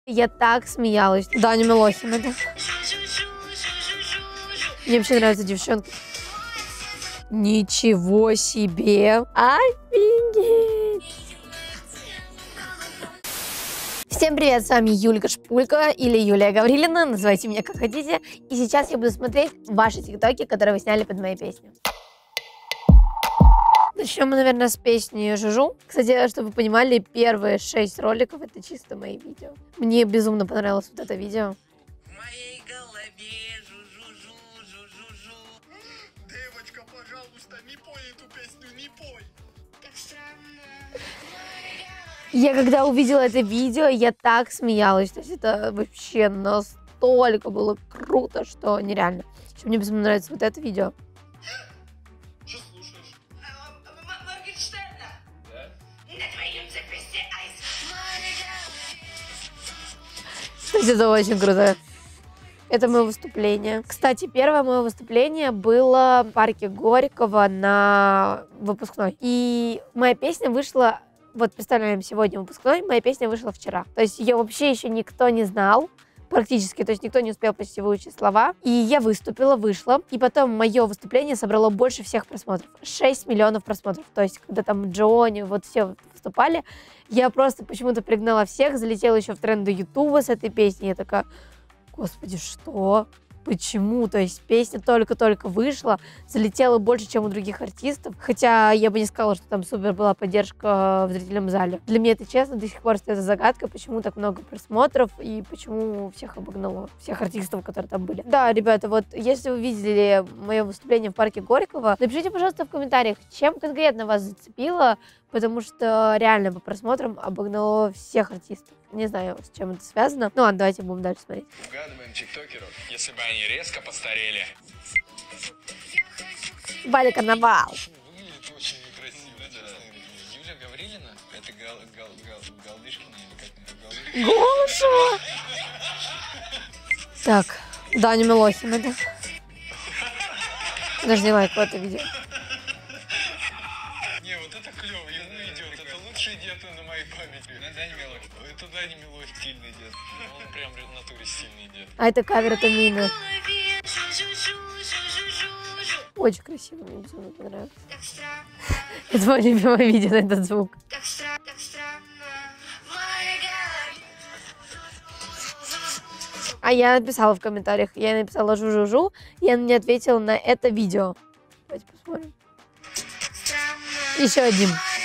Я так смеялась. Даня Милохина, да? Мне вообще нравятся девчонки. Ничего себе! Офигеть! Всем привет, с вами Юлька Шпулька или Юлия Гаврилина, называйте меня как хотите. И сейчас я буду смотреть ваши тиктоки, которые вы сняли под моей песней. Начнем мы, наверное, с песни «Жужу». Кстати, чтобы вы понимали, первые 6 роликов — это чисто мои видео. Мне безумно понравилось вот это видео. В моей голове жу-жу-жу-жу-жу-жу. Девочка, пожалуйста, не пой эту песню, не пой. Так странно. Я когда увидела это видео, я так смеялась. То есть это вообще настолько было круто, что нереально. Еще мне безумно нравится вот это видео. Что слушаешь? Моргенштерна. Да? На твоем запястье айс. Кстати, это очень круто. Это мое выступление. Кстати, первое мое выступление было в парке Горького на выпускной. И моя песня вышла, вот представляем, сегодня выпускной, моя песня вышла вчера. То есть ее вообще еще никто не знал. Практически, то есть никто не успел почти выучить слова. И я выступила, вышла, и потом мое выступление собрало больше всех просмотров. 6 миллионов просмотров. То есть, когда там Джонни, вот все выступали, я просто почему-то пригнала всех, залетела еще в тренды Ютуба с этой песней. Я такая, господи, что? Почему? То есть песня только-только вышла, залетела больше, чем у других артистов. Хотя я бы не сказала, что там супер была поддержка в зрительном зале. Для меня это, честно, до сих пор остается загадкой, почему так много просмотров и почему всех обогнало, всех артистов, которые там были. Да, ребята, вот если вы видели мое выступление в парке Горького, напишите, пожалуйста, в комментариях, чем конкретно вас зацепило, потому что реально по просмотрам обогнало всех артистов. Не знаю, с чем это связано. Ну ладно, давайте будем дальше смотреть. Угадываем тиктокеров, если бы они резко постарели. Бали карнавал. Выглядит очень некрасиво. Это Юлия Гаврилина? Это Галдышкина или как? Голышева. Так, Даня Милохина, да? Даже не лайк это видео. Не, вот это клево, ему идет. Это лучший дед на моей памяти. Даня Милохин. Это Даня Милохин, стильный дед. Он прям в натуре стильный дед. А это кавер от Амины. Очень красиво, мне безумно понравилось. Так странно. Это мое любимое видео на этот звук. Так странно. В моей голове. А я написала в комментариях, я написала жу-жу-жу, и она мне ответила на это видео. Давайте посмотрим. Странно. Еще один.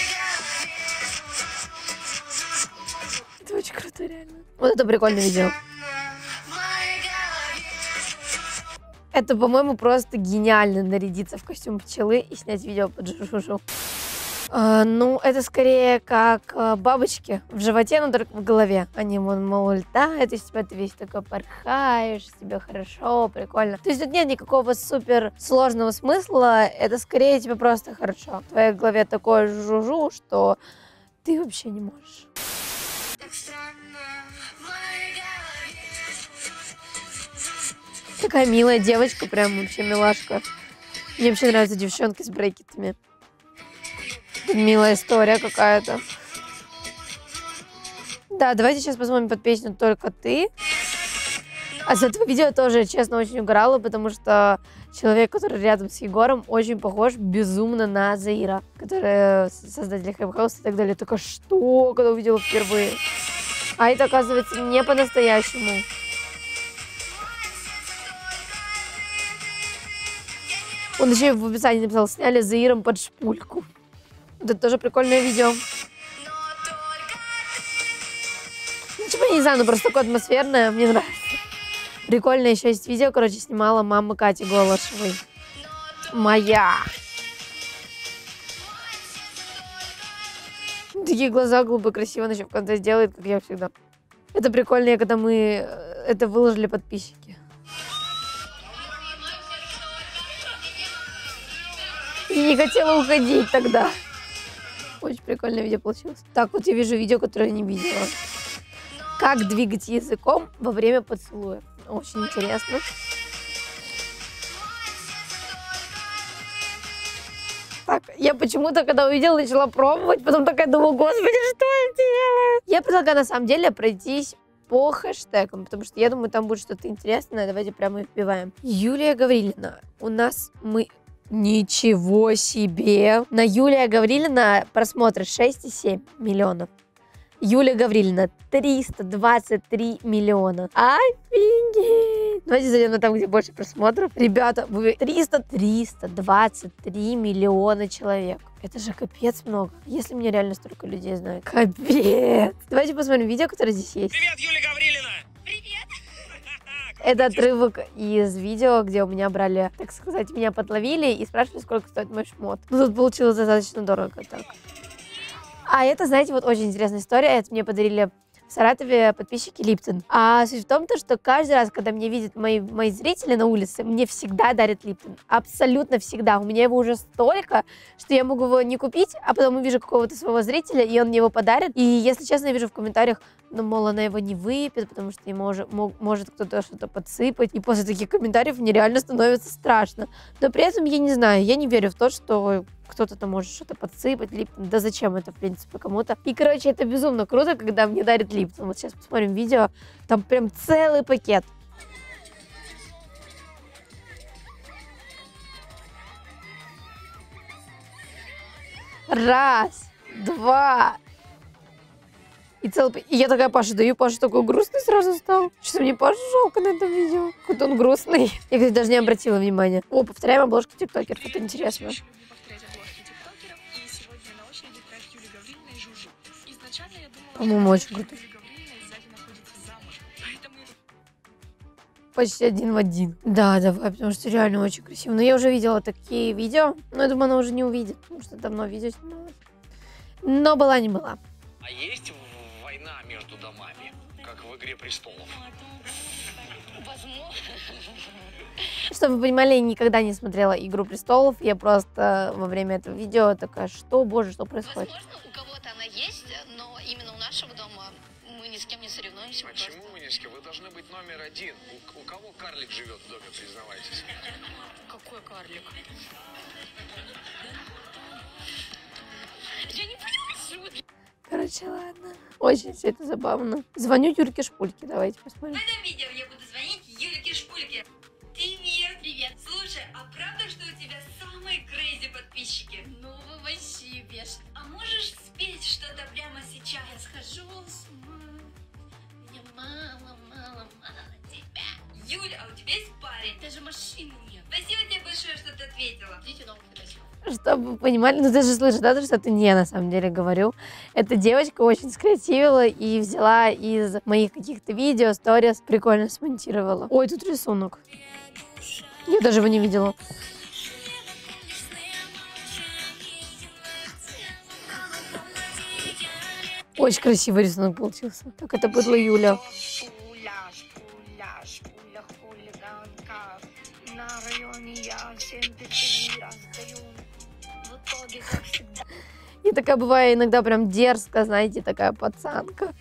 Это очень круто, реально. Вот это прикольное видео. В моей голове. Это, по-моему, просто гениально нарядиться в костюм пчелы и снять видео под жу-жу-жу. Ну, это скорее как бабочки в животе, но только в голове. Они, мол, летают, из тебя ты весь такой порхаешь, тебе хорошо, прикольно. То есть тут нет никакого супер сложного смысла, это скорее тебе просто хорошо. В твоей голове такое жу-жу, что ты вообще не можешь. Так странно. В моей голове. Такая милая девочка, прям вообще милашка. Мне вообще нравятся девчонки с брекетами. Милая история какая-то. Да, давайте сейчас посмотрим под песню «Только ты». А с этого видео тоже, честно, очень угорала, потому что человек, который рядом с Егором, очень похож безумно на Заира, который создатель Hype House и так далее. Только что, когда увидела впервые. А это, оказывается, не по-настоящему. Он еще и в описании написал: сняли с Заиром под шпульку. Это тоже прикольное видео. Ничего не знаю, но просто такое атмосферное, мне нравится. Прикольно еще есть видео, короче, снимала мама Кати Голышевой. Моя. Такие глаза голубые, красиво она еще в конце сделает, как я всегда. Это прикольно, когда мы это выложили подписчики. И не хотела уходить тогда. Очень прикольное видео получилось. Так, вот я вижу видео, которое я не видела. Как двигать языком во время поцелуя. Очень интересно. Так, я почему-то, когда увидела, начала пробовать, потом такая думала, господи, что я делаю? Я предлагаю, на самом деле, пройтись по хэштегам, потому что я думаю, там будет что-то интересное. Давайте прямо и вбиваем. Юлия Гаврилина. У нас мы... Ничего себе! На Юлия Гаврилина просмотры 6,7 миллионов. Юлия Гаврилина 323 миллиона. Офигеть! Давайте зайдем на там, где больше просмотров. Ребята, вы 323 миллиона человек. Это же капец много. Если меня реально столько людей знают. Капец! Давайте посмотрим видео, которое здесь есть. Привет, Юлия Гаврилина! Это отрывок из видео, где у меня брали, так сказать, меня подловили и спрашивали, сколько стоит мой шмот. Ну, тут получилось достаточно дорого так. А это, знаете, вот очень интересная история. Это мне подарили в Саратове подписчики Липтон. А суть в том, что каждый раз, когда меня видят мои зрители на улице, мне всегда дарят Липтон. Абсолютно всегда. У меня его уже столько, что я могу его не купить, а потом увижу какого-то своего зрителя, и он мне его подарит. И, если честно, я вижу в комментариях, ну, мол, она его не выпьет, потому что ему может кто-то что-то подсыпать. И после таких комментариев мне реально становится страшно. Но при этом я не знаю, я не верю в то, что кто-то там может что-то подсыпать, Липтон. Да зачем это, в принципе, кому-то? И, короче, это безумно круто, когда мне дарят Липтон. Вот сейчас посмотрим видео. Там прям целый пакет. Раз, два. И я такая Паша даю. Паша такой грустный сразу стал. Что-то мне Паша жалко на этом видео. Какой-то он грустный. Я, кстати, даже не обратила внимания. О, повторяем обложки тиктокеров. Это интересно. По-моему, очень круто. Почти один в один. Да, давай, потому что реально очень красиво. Но я уже видела такие видео, но я думаю, она уже не увидит, потому что давно видео снималось. Но была не была. А есть война между домами, как в «Игре престолов»? Чтобы вы понимали, я никогда не смотрела «Игру престолов». Я просто во время этого видео такая, что, боже, что происходит? Возможно, у кого-то она есть, но именно у нашего дома мы ни с кем не соревнуемся. Почему вы ни с кем? Вы должны быть номер один. У кого карлик живет в доме, признавайтесь? Какой карлик? Я не понимаю, шутки. Короче, ладно. Очень все это забавно. Звоню Юрке Шпульке, давайте посмотрим. В этом видео я буду звонить Юльке Шпульке. Привет, привет. Слушай, а правда, что у тебя самые крейзи подписчики? Ну, вы вообще беш. А можешь спеть что-то прямо сейчас? Я схожу с ума. Мне мало тебя. Юля, а у тебя есть парень? Даже машины нет. Спасибо тебе большое, что ты ответила. Идите новых видосиков. Чтобы вы понимали, ну ты же слышишь, да, что это не я на самом деле говорю. Эта девочка очень скреативила и взяла из моих каких-то видео, сторис, прикольно смонтировала. Ой, тут рисунок. Я даже его не видела. Очень красивый рисунок получился. Так, это быдло Юля. И такая бывает иногда прям дерзко, знаете, такая пацанка.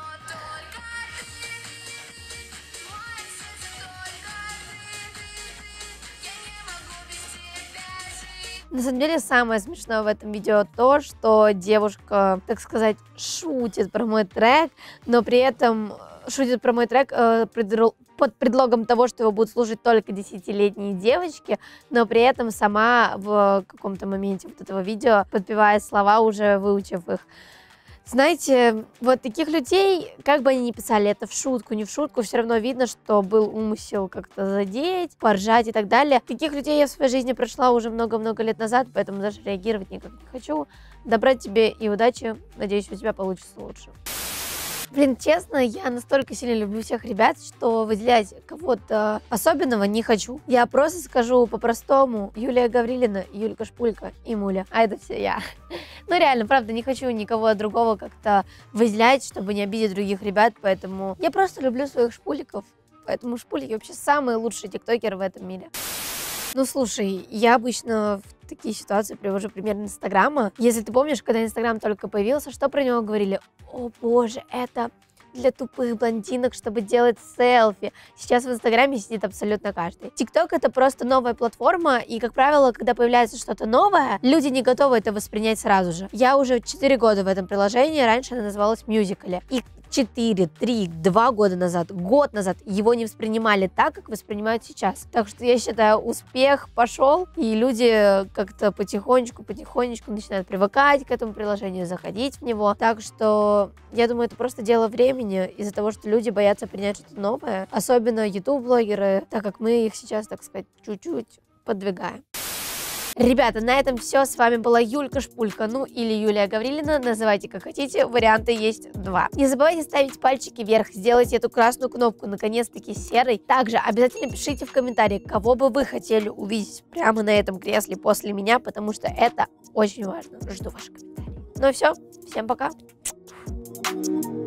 На самом деле, самое смешное в этом видео то, что девушка, так сказать, шутит про мой трек, но при этом шутит про мой трек под предлогом того, что его будут слушать только 10-летние девочки, но при этом сама в каком-то моменте вот этого видео подпевает слова, уже выучив их. Знаете, вот таких людей, как бы они ни писали это в шутку, не в шутку, все равно видно, что был умысел как-то задеть, поржать и так далее. Таких людей я в своей жизни прошла уже много-много лет назад, поэтому даже реагировать никак не хочу. Добра тебе и удачи. Надеюсь, у тебя получится лучше. Блин, честно, я настолько сильно люблю всех ребят, что выделять кого-то особенного не хочу. Я просто скажу по-простому: Юлия Гаврилина, Юлька Шпулька и Муля. А это все я. Ну реально, правда, не хочу никого другого как-то выделять, чтобы не обидеть других ребят, поэтому я просто люблю своих шпуликов. Поэтому шпулики вообще самые лучшие тиктокеры в этом мире. Ну, слушай, я обычно в такие ситуации привожу пример Инстаграма. Если ты помнишь, когда Инстаграм только появился, что про него говорили? О боже, это для тупых блондинок, чтобы делать селфи. Сейчас в Инстаграме сидит абсолютно каждый. ТикТок — это просто новая платформа, и, как правило, когда появляется что-то новое, люди не готовы это воспринять сразу же. Я уже 4 года в этом приложении, раньше она называлась Musical.ly. И 4, 3, 2 года назад, год назад его не воспринимали так, как воспринимают сейчас. Так что я считаю, успех пошел, и люди как-то потихонечку начинают привыкать к этому приложению, заходить в него. Так что я думаю, это просто дело времени из-за того, что люди боятся принять что-то новое, особенно YouTube-блогеры, так как мы их сейчас, так сказать, чуть-чуть подвигаем. Ребята, на этом все. С вами была Юлька Шпулька, ну или Юлия Гаврилина, называйте как хотите, варианты есть 2. Не забывайте ставить пальчики вверх, сделайте эту красную кнопку наконец-таки серой. Также обязательно пишите в комментариях, кого бы вы хотели увидеть прямо на этом кресле после меня, потому что это очень важно. Жду ваши комментарии. Ну и все, всем пока.